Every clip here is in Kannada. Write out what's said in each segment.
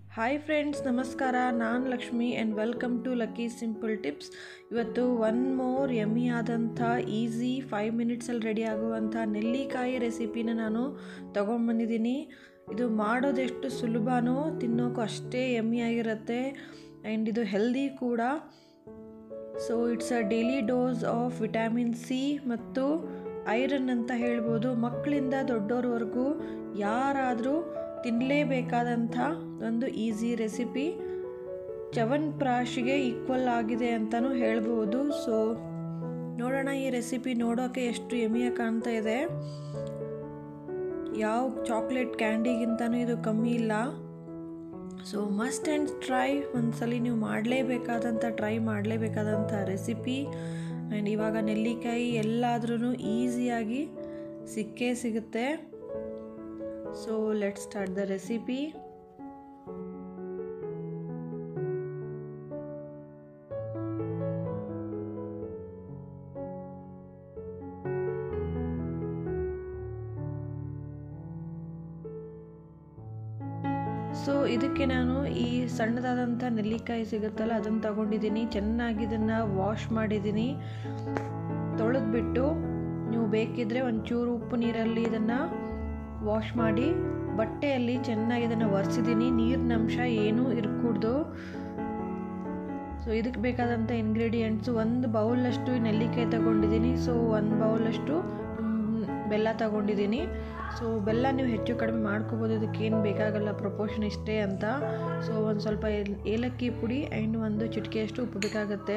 ಹಾಯ್ ಫ್ರೆಂಡ್ಸ್, ನಮಸ್ಕಾರ. ನಾನು Lakshmi and welcome to lucky simple tips. ಇವತ್ತು ಒನ್ ಮೋರ್ ಯಮ್ಮಿ ಆದಂಥ ಈಸಿ 5 ಮಿನಿಟ್ಸಲ್ಲಿ ರೆಡಿ ಆಗುವಂಥ ನೆಲ್ಲಿಕಾಯಿ ರೆಸಿಪಿನ ನಾನು ತೊಗೊಂಡ್ಬಂದಿದ್ದೀನಿ. ಇದು ಮಾಡೋದೆಷ್ಟು ಸುಲಭನೋ ತಿನ್ನೋಕ್ಕೂ ಅಷ್ಟೇ ಯಮ್ಮಿ ಆಗಿರುತ್ತೆ ಆ್ಯಂಡ್ ಇದು ಹೆಲ್ದಿ ಕೂಡ. So it's a daily dose of vitamin C ಮತ್ತು ಐರನ್ ಅಂತ ಹೇಳ್ಬೋದು. ಮಕ್ಕಳಿಂದ ದೊಡ್ಡೋರವರೆಗೂ ಯಾರಾದರೂ ತಿನ್ನಲೇಬೇಕಾದಂಥ ಒಂದು ಈಸಿ ರೆಸಿಪಿ. ಚ್ಯವನ್ಪ್ರಾಶ್ಗೆ ಈಕ್ವಲ್ ಆಗಿದೆ ಅಂತಲೂ ಹೇಳ್ಬೋದು. ಸೊ ನೋಡೋಣ, ಈ ರೆಸಿಪಿ ನೋಡೋಕ್ಕೆ ಎಷ್ಟು ಯಮ್ಮಿಯಾಗಿ ಕಾಣ್ತಾ ಇದೆ. ಯಾವ ಚಾಕ್ಲೇಟ್ ಕ್ಯಾಂಡಿಗಿಂತನೂ ಇದು ಕಮ್ಮಿ ಇಲ್ಲ. So must and try. ಒಂದ್ಸಲಿ ನೀವು ಟ್ರೈ ಮಾಡಲೇಬೇಕಾದಂಥ ರೆಸಿಪಿ. ಆ್ಯಂಡ್ ಇವಾಗ ನೆಲ್ಲಿಕಾಯಿ ಎಲ್ಲಾದ್ರೂ ಈಸಿಯಾಗಿ ಸಿಕ್ಕೇ ಸಿಗುತ್ತೆ. So let's start the recipe. So ಇದಕ್ಕೆ ನಾನು ಈ ಸಣ್ಣದಾದಂಥ ನೆಲ್ಲಿಕಾಯಿ ಸಿಗುತ್ತಲ್ಲ ಅದನ್ನು ತಗೊಂಡಿದ್ದೀನಿ. ಚೆನ್ನಾಗಿ ಇದನ್ನು ವಾಶ್ ಮಾಡಿದ್ದೀನಿ. ತೊಳೆದ್ಬಿಟ್ಟು ನೀವು ಬೇಕಿದ್ದರೆ ಒಂಚೂರು ಉಪ್ಪು ನೀರಲ್ಲಿ ಇದನ್ನು ವಾಶ್ ಮಾಡಿ ಬಟ್ಟೆಯಲ್ಲಿ ಚೆನ್ನಾಗಿ ಇದನ್ನು ಒರೆಸಿದ್ದೀನಿ. ನೀರಿನ ಅಂಶ ಏನೂ ಇರಕೂಡ್ದು. ಸೊ ಇದಕ್ಕೆ ಬೇಕಾದಂಥ ಇಂಗ್ರೀಡಿಯೆಂಟ್ಸು, 1 ಬೌಲಷ್ಟು ನೆಲ್ಲಿಕಾಯಿ ತಗೊಂಡಿದ್ದೀನಿ. ಸೊ 1 ಬೌಲಷ್ಟು ಬೆಲ್ಲ ತಗೊಂಡಿದ್ದೀನಿ. ಸೊ ಬೆಲ್ಲ ನೀವು ಹೆಚ್ಚು ಕಡಿಮೆ ಮಾಡ್ಕೋಬೋದು, ಇದಕ್ಕೇನು ಬೇಕಾಗಲ್ಲ, ಪ್ರಪೋರ್ಷನ್ ಇಷ್ಟೇ ಅಂತ. ಸೊ ಒಂದು ಸ್ವಲ್ಪ ಏಲಕ್ಕಿ ಪುಡಿ ಆ್ಯಂಡ್ 1 ಚಿಟಿಕೆಯಷ್ಟು ಉಪ್ಪು ಬೇಕಾಗುತ್ತೆ.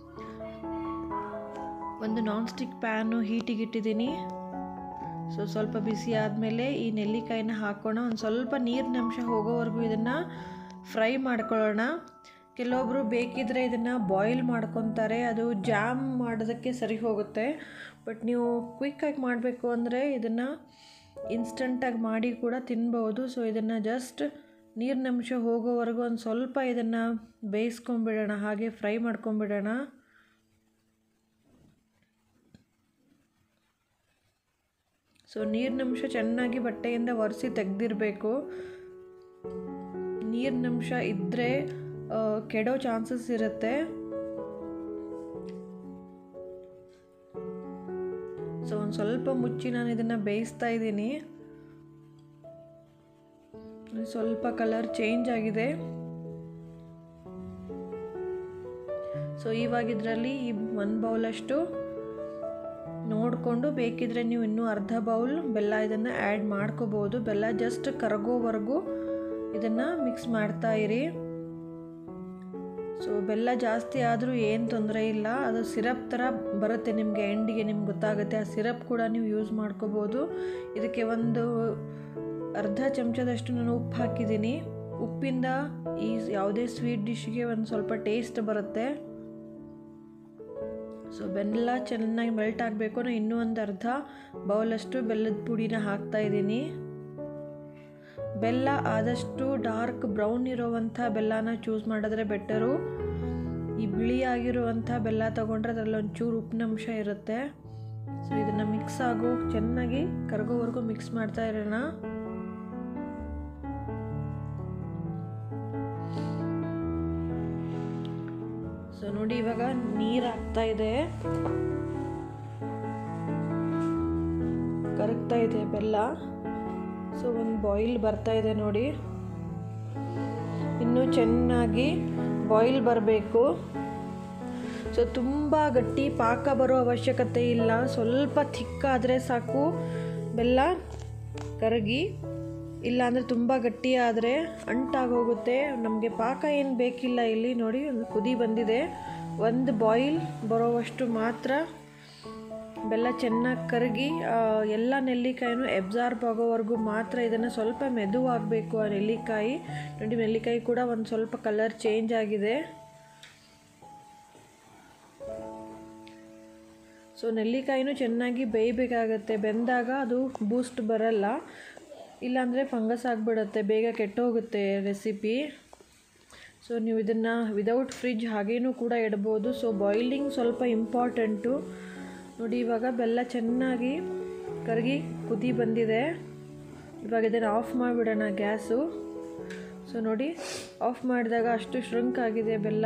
ಒಂದು ನಾನ್ ಸ್ಟಿಕ್ ಪ್ಯಾನು ಹೀಟಿಗಿಟ್ಟಿದ್ದೀನಿ. ಸೊ ಸ್ವಲ್ಪ ಬಿಸಿ ಆದಮೇಲೆ ಈ ನೆಲ್ಲಿಕಾಯಿನ ಹಾಕೋಣ. ಒಂದು ಸ್ವಲ್ಪ ನೀರಿನ ಅಂಶ ಹೋಗೋವರೆಗೂ ಇದನ್ನು ಫ್ರೈ ಮಾಡ್ಕೊಳ್ಳೋಣ. ಕೆಲವೊಬ್ಬರು ಬೇಕಿದ್ದರೆ ಇದನ್ನು ಬಾಯ್ಲ್ ಮಾಡ್ಕೊತಾರೆ, ಅದು ಜಾಮ್ ಮಾಡೋದಕ್ಕೆ ಸರಿ ಹೋಗುತ್ತೆ. ಬಟ್ ನೀವು ಕ್ವಿಕ್ಕಾಗಿ ಮಾಡಬೇಕು ಅಂದರೆ ಇದನ್ನು ಇನ್ಸ್ಟಂಟಾಗಿ ಮಾಡಿ ಕೂಡ ತಿನ್ಬೋದು. ಸೊ ಇದನ್ನು ಜಸ್ಟ್ ನೀರಿನ ಅಂಶ ಹೋಗೋವರೆಗೂ ಒಂದು ಸ್ವಲ್ಪ ಇದನ್ನು ಬೇಯಿಸ್ಕೊಂಬಿಡೋಣ, ಹಾಗೆ ಫ್ರೈ ಮಾಡ್ಕೊಂಬಿಡೋಣ. ಸೊ ನೀರಿನಂಶ ಚೆನ್ನಾಗಿ ಬಟ್ಟೆಯಿಂದ ಒರೆಸಿ ತೆಗೆದಿರಬೇಕು. ನೀರಿನಂಶ ಇದ್ದರೆ ಕೆಡೋ ಚಾನ್ಸಸ್ ಇರುತ್ತೆ. ಸೊ ಒಂದು ಸ್ವಲ್ಪ ಮುಚ್ಚಿ ನಾನು ಇದನ್ನು ಬೇಯಿಸ್ತಾ ಇದ್ದೀನಿ. ಸ್ವಲ್ಪ ಕಲರ್ ಚೇಂಜ್ ಆಗಿದೆ. ಸೊ ಇವಾಗ ಇದರಲ್ಲಿ 1 ಬೌಲಷ್ಟು ನೋಡಿಕೊಂಡು ಬೇಕಿದ್ರೆ ನೀವು ಇನ್ನೂ ಅರ್ಧ ಬೌಲ್ ಬೆಲ್ಲ ಇದನ್ನು ಆ್ಯಡ್ ಮಾಡ್ಕೋಬೋದು. ಬೆಲ್ಲ ಜಸ್ಟ್ ಕರಗೋವರೆಗೂ ಇದನ್ನು ಮಿಕ್ಸ್ ಮಾಡ್ತಾ ಇರಿ. ಸೊ ಬೆಲ್ಲ ಜಾಸ್ತಿ ಆದರೂ ಏನು ತೊಂದರೆ ಇಲ್ಲ, ಅದು ಸಿರಪ್ ಥರ ಬರುತ್ತೆ ನಿಮಗೆ. ಎಂಡಿಗೆ ನಿಮ್ಗೆ ಗೊತ್ತಾಗುತ್ತೆ. ಆ ಸಿರಪ್ ಕೂಡ ನೀವು ಯೂಸ್ ಮಾಡ್ಕೋಬೋದು. ಇದಕ್ಕೆ ಒಂದು ಅರ್ಧ ಚಮಚದಷ್ಟು ನಾನು ಉಪ್ಪು ಹಾಕಿದ್ದೀನಿ. ಉಪ್ಪಿಂದ ಈ ಯಾವುದೇ ಸ್ವೀಟ್ ಡಿಶ್ಗೆ ಒಂದು ಸ್ವಲ್ಪ ಟೇಸ್ಟ್ ಬರುತ್ತೆ. ಸೊ ಬೆಲ್ಲ ಚೆನ್ನಾಗಿ ಮೆಲ್ಟ್ ಆಗಬೇಕು. ನಾನು ಇನ್ನೂ ಒಂದು ಅರ್ಧ ಬೌಲಷ್ಟು ಬೆಲ್ಲದ ಪುಡಿನ ಹಾಕ್ತಾ ಇದ್ದೀನಿ. ಬೆಲ್ಲ ಆದಷ್ಟು ಡಾರ್ಕ್ ಬ್ರೌನ್ ಇರೋವಂಥ ಬೆಲ್ಲನ ಚೂಸ್ ಮಾಡಿದ್ರೆ ಬೆಟರು. ಈ ಬಿಳಿಯಾಗಿರುವಂಥ ಬೆಲ್ಲ ತೊಗೊಂಡ್ರೆ ಅದರಲ್ಲಿ ಒಂಚೂರು ಉಪ್ಪಿನಂಶ ಇರುತ್ತೆ. ಸೊ ಇದನ್ನು ಮಿಕ್ಸ್ ಆಗೋ ಚೆನ್ನಾಗಿ ಕರಗೋವರೆಗೂ ಮಿಕ್ಸ್ ಮಾಡ್ತಾ ಇರೋಣ. ಸೊ ನೋಡಿ, ಇವಾಗ ನೀರು ಆಗ್ತಾ ಇದೆ, ಕರಗ್ತಾ ಇದೆ ಬೆಲ್ಲ. ಸೊ ಒಂದು ಬಾಯ್ಲ್ ಬರ್ತಾ ಇದೆ ನೋಡಿ. ಇನ್ನೂ ಚೆನ್ನಾಗಿ ಬಾಯ್ಲ್ ಬರಬೇಕು. ಸೊ ತುಂಬ ಗಟ್ಟಿ ಪಾಕ ಬರೋ ಅವಶ್ಯಕತೆ ಇಲ್ಲ, ಸ್ವಲ್ಪ ಥಿಕ್ಕಾದರೆ ಸಾಕು ಬೆಲ್ಲ ಕರಗಿ. ಇಲ್ಲಾಂದರೆ ತುಂಬ ಗಟ್ಟಿ ಆದರೆ ಅಂಟಾಗೋಗುತ್ತೆ. ನಮಗೆ ಪಾಕ ಏನು ಬೇಕಿಲ್ಲ. ಇಲ್ಲಿ ನೋಡಿ, ಒಂದು ಕುದಿ ಬಂದಿದೆ. 1 ಬಾಯ್ಲ್ ಬರೋವಷ್ಟು ಮಾತ್ರ ಬೆಲ್ಲ ಚೆನ್ನಾಗಿ ಕರಗಿ ಎಲ್ಲ ನೆಲ್ಲಿಕಾಯಿನೂ ಎಬ್ಸಾರ್ಬ್ ಆಗೋವರೆಗೂ ಮಾತ್ರ ಇದನ್ನು ಸ್ವಲ್ಪ ಮೆದುವಾಗಬೇಕು ಆ ನೆಲ್ಲಿಕಾಯಿ. ನೋಡಿ, ನೆಲ್ಲಿಕಾಯಿ ಕೂಡ ಒಂದು ಸ್ವಲ್ಪ ಕಲರ್ ಚೇಂಜ್ ಆಗಿದೆ. ಸೊ ನೆಲ್ಲಿಕಾಯಿನೂ ಚೆನ್ನಾಗಿ ಬೇಯಬೇಕಾಗತ್ತೆ. ಬೆಂದಾಗ ಅದು ಬೂಸ್ಟ್ ಬರಲ್ಲ, ಇಲ್ಲಾಂದರೆ ಫಂಗಸ್ ಆಗಿಬಿಡುತ್ತೆ, ಬೇಗ ಕೆಟ್ಟೋಗುತ್ತೆ ರೆಸಿಪಿ. ಸೊ ನೀವು ಇದನ್ನು ವಿದೌಟ್ ಫ್ರಿಜ್ ಹಾಗೇನೂ ಕೂಡ ಇಡ್ಬೋದು. ಸೊ ಬಾಯ್ಲಿಂಗ್ ಸ್ವಲ್ಪ ಇಂಪಾರ್ಟೆಂಟು. ನೋಡಿ, ಇವಾಗ ಬೆಲ್ಲ ಚೆನ್ನಾಗಿ ಕರಗಿ ಕುದಿ ಬಂದಿದೆ. ಇವಾಗ ಇದನ್ನು ಆಫ್ ಮಾಡಿಬಿಡೋಣ ಗ್ಯಾಸು. ಸೊ ಸೊ ನೋಡಿ ಆಫ್ ಮಾಡಿದಾಗ ಅಷ್ಟು ಶ್ರಿಂಕ್ ಆಗಿದೆ ಬೆಲ್ಲ.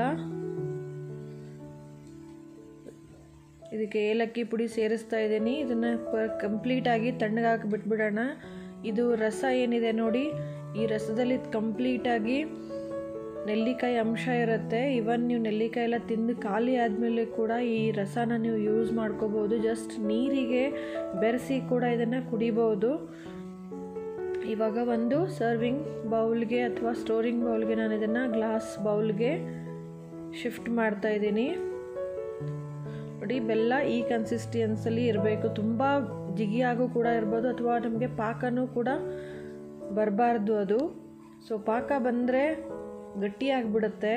ಇದಕ್ಕೆ ಏಲಕ್ಕಿ ಪುಡಿ ಸೇರಿಸ್ತಾ ಇದ್ದೀನಿ. ಇದನ್ನು ಕಂಪ್ಲೀಟಾಗಿ ತಣ್ಣಗಾಗಿ ಬಿಟ್ಬಿಡೋಣ. ಇದು ರಸ ಏನಿದೆ ನೋಡಿ, ಈ ರಸದಲ್ಲಿ ಕಂಪ್ಲೀಟಾಗಿ ನೆಲ್ಲಿಕಾಯಿ ಅಂಶ ಇರುತ್ತೆ. ಇವನ್ ನೀವು ನೆಲ್ಲಿಕಾಯಿ ಎಲ್ಲ ತಿಂದು ಖಾಲಿ ಆದಮೇಲೆ ಕೂಡ ಈ ರಸನ ನೀವು ಯೂಸ್ ಮಾಡ್ಕೋಬೋದು. ಜಸ್ಟ್ ನೀರಿಗೆ ಬೆರೆಸಿ ಕೂಡ ಇದನ್ನು ಕುಡಿಬೋದು. ಇವಾಗ ಒಂದು ಸರ್ವಿಂಗ್ ಬೌಲ್ಗೆ ಅಥವಾ ಸ್ಟೋರಿಂಗ್ ಬೌಲ್ಗೆ ನಾನು ಇದನ್ನು ಗ್ಲಾಸ್ ಬೌಲ್ಗೆ ಶಿಫ್ಟ್ ಮಾಡ್ತಾ ಇದ್ದೀನಿ. ನೋಡಿ, ಬೆಲ್ಲ ಈ ಕನ್ಸಿಸ್ಟೆನ್ಸಲ್ಲಿ ಇರಬೇಕು. ತುಂಬ ಜಿಗಿಯಾಗೂ ಕೂಡ ಇರ್ಬೋದು, ಅಥವಾ ನಮಗೆ ಪಾಕನೂ ಕೂಡ ಬರಬಾರ್ದು ಅದು. ಸೊ ಪಾಕ ಬಂದರೆ ಗಟ್ಟಿಯಾಗಿಬಿಡುತ್ತೆ.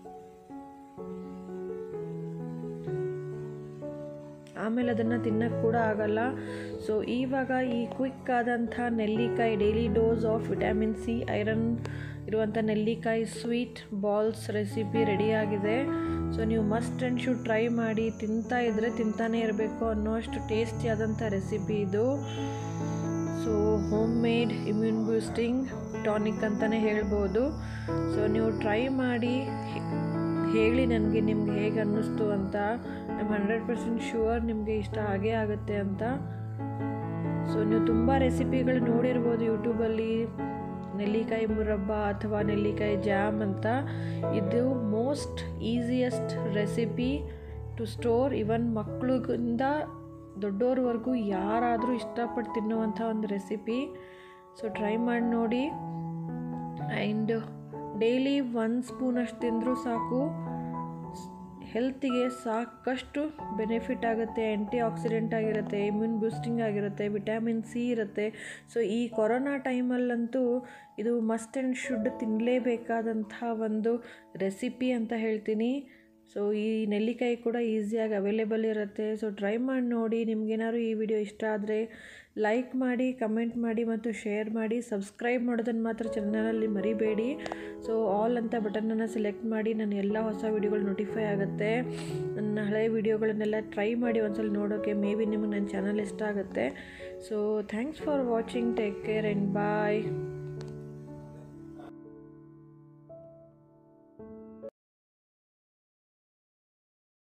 ಆಮೇಲೆ ಅದನ್ನು ತಿನ್ನಕ್ಕೆ ಕೂಡ ಆಗಲ್ಲ. ಸೊ ಇವಾಗ ಈ ಕ್ವಿಕ್ ಆದಂಥ ನೆಲ್ಲಿಕಾಯಿ daily dose of vitamin C, iron ಇರುವಂಥ ನೆಲ್ಲಿಕಾಯಿ ಸ್ವೀಟ್ ಬಾಲ್ಸ್ ರೆಸಿಪಿ ರೆಡಿಯಾಗಿದೆ. ಸೊ ನೀವು ಮಸ್ಟ್ ಆ್ಯಂಡ್ ಶುಡ್ ಟ್ರೈ ಮಾಡಿ. ತಿಂತಾ ಇದ್ದರೆ ತಿಂತಾನೇ ಇರಬೇಕು ಅನ್ನೋ ಅಷ್ಟು ಟೇಸ್ಟಿಯಾದಂಥ ರೆಸಿಪಿ ಇದು. So home made immune boosting tonic ಅಂತಲೇ ಹೇಳ್ಬೋದು. ಸೊ ನೀವು ಟ್ರೈ ಮಾಡಿ ಹೇಳಿ ನನಗೆ ನಿಮ್ಗೆ ಹೇಗೆ ಅನ್ನಿಸ್ತು ಅಂತ. ಐ 100% ಶ್ಯೂರ್ ನಿಮಗೆ ಇಷ್ಟ ಆಗೇ ಆಗುತ್ತೆ ಅಂತ. ಸೊ ನೀವು ತುಂಬ ರೆಸಿಪಿಗಳು ನೋಡಿರ್ಬೋದು ಯೂಟ್ಯೂಬಲ್ಲಿ, ನೆಲ್ಲಿಕಾಯಿ ಮುರಬ್ಬ ಅಥವಾ ನೆಲ್ಲಿಕಾಯಿ ಜಾಮ್ ಅಂತ. ಇದು most easiest recipe to store. Even ಮಕ್ಕಳಿಂದ ದೊಡ್ಡೋರ್ವರೆಗೂ ಯಾರಾದರೂ ಇಷ್ಟಪಟ್ಟು ತಿನ್ನುವಂಥ ಒಂದು ರೆಸಿಪಿ. ಸೊ ಟ್ರೈ ಮಾಡಿ ನೋಡಿ. ಆ್ಯಂಡ್ ಡೈಲಿ 1 ಸ್ಪೂನಷ್ಟು ತಿಂದರೂ ಸಾಕು. ಹೆಲ್ತಿಗೆ ಸಾಕಷ್ಟು ಬೆನಿಫಿಟ್ ಆಗುತ್ತೆ. ಆ್ಯಂಟಿ ಆಕ್ಸಿಡೆಂಟ್ ಆಗಿರುತ್ತೆ, ಇಮ್ಯೂನ್ ಬೂಸ್ಟಿಂಗ್ ಆಗಿರುತ್ತೆ, ವಿಟಮಿನ್ ಸಿ ಇರುತ್ತೆ. ಸೊ ಈ ಕೊರೋನಾ ಟೈಮಲ್ಲಂತೂ ಇದು ಮಸ್ಟ್ ಆ್ಯಂಡ್ ಶುಡ್ ತಿನ್ನಲೇಬೇಕಾದಂಥ ಒಂದು ರೆಸಿಪಿ ಅಂತ ಹೇಳ್ತೀನಿ. ಸೊ ಈ ನೆಲ್ಲಿಕಾಯಿ ಕೂಡ ಈಸಿಯಾಗಿ ಅವೈಲೇಬಲ್ ಇರುತ್ತೆ. ಸೊ ಟ್ರೈ ಮಾಡಿ ನೋಡಿ. ನಿಮಗೇನಾದ್ರು ಈ ವಿಡಿಯೋ ಇಷ್ಟ ಆದರೆ ಲೈಕ್ ಮಾಡಿ, ಕಮೆಂಟ್ ಮಾಡಿ ಮತ್ತು ಶೇರ್ ಮಾಡಿ. ಸಬ್ಸ್ಕ್ರೈಬ್ ಮಾಡೋದನ್ನು ಮಾತ್ರ ಚಾನಲಲ್ಲಿ ಮರಿಬೇಡಿ. ಸೊ ಆಲ್ ಅಂತ ಬಟನನ್ನು ಸೆಲೆಕ್ಟ್ ಮಾಡಿ. ನನ್ನ ಎಲ್ಲ ಹೊಸ ವಿಡಿಯೋಗಳು ನೋಟಿಫೈ ಆಗುತ್ತೆ. ನನ್ನ ಹಳೆಯ ವಿಡಿಯೋಗಳನ್ನೆಲ್ಲ ಟ್ರೈ ಮಾಡಿ ಒಂದ್ಸಲ ನೋಡೋಕ್ಕೆ. ಮೇ ಬಿ ನಿಮಗೆ ನನ್ನ ಚಾನಲ್ ಇಷ್ಟ ಆಗುತ್ತೆ. So thanks for watching. Take care and bye.